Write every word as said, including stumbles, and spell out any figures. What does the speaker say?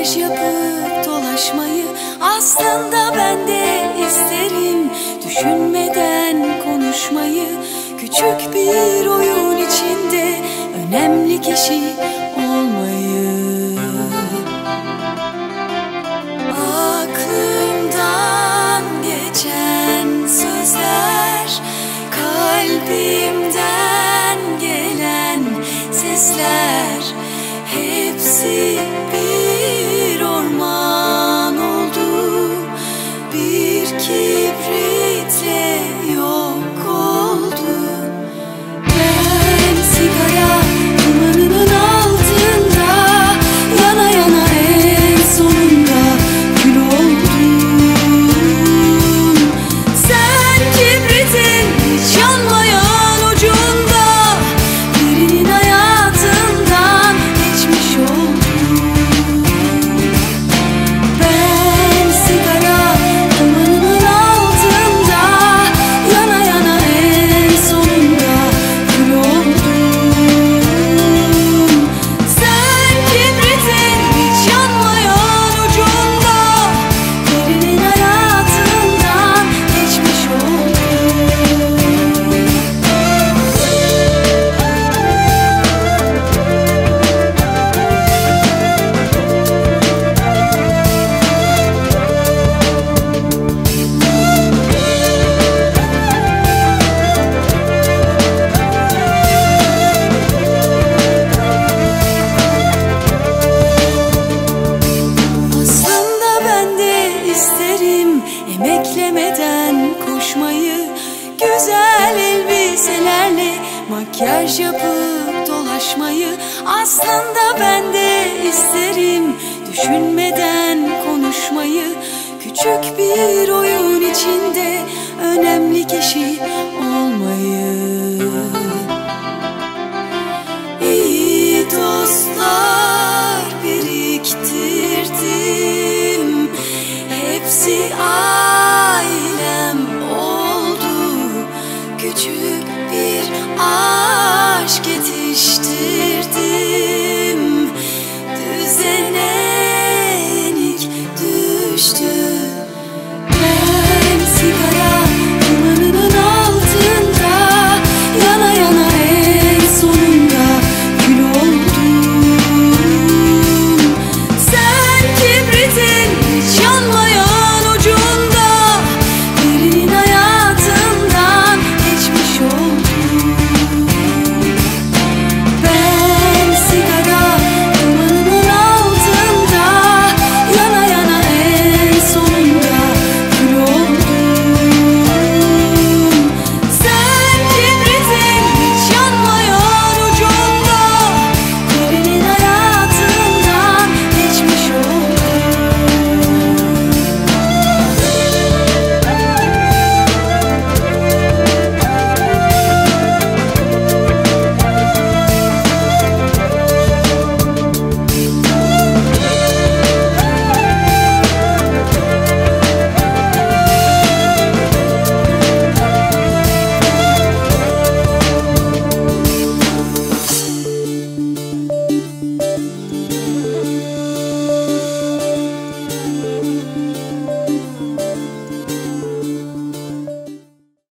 Makyaj yapıp dolaşmayı aslında ben de isterim. Düşünmeden konuşmayı, küçük bir oyun içinde önemli kişi olmayı. Aklımdan geçen sözler, kalbimden gelen sesler, hepsi bir orman oldu, bir kibritle yok oldu. Ben sigara dumanının altında yana yana en sonunda kül oldum. Sen kibritin hiç yanmayan ucunda birinin hayatından geçmiş oldum. Ben sigara dumanının altında yana yana en sonunda kül oldum. Sen kibritin hiç yanmayan ucunda birinin hayatından geçmiş oldum. Aslında ben de isterim emeklemeden koşmayı, güzel elbiselerle makyaj yapıp dolaşmayı. Aslında ben de isterim düşünmeden konuşmayı, küçük bir oyun içinde önemli kişi olmayı. İyi dostlar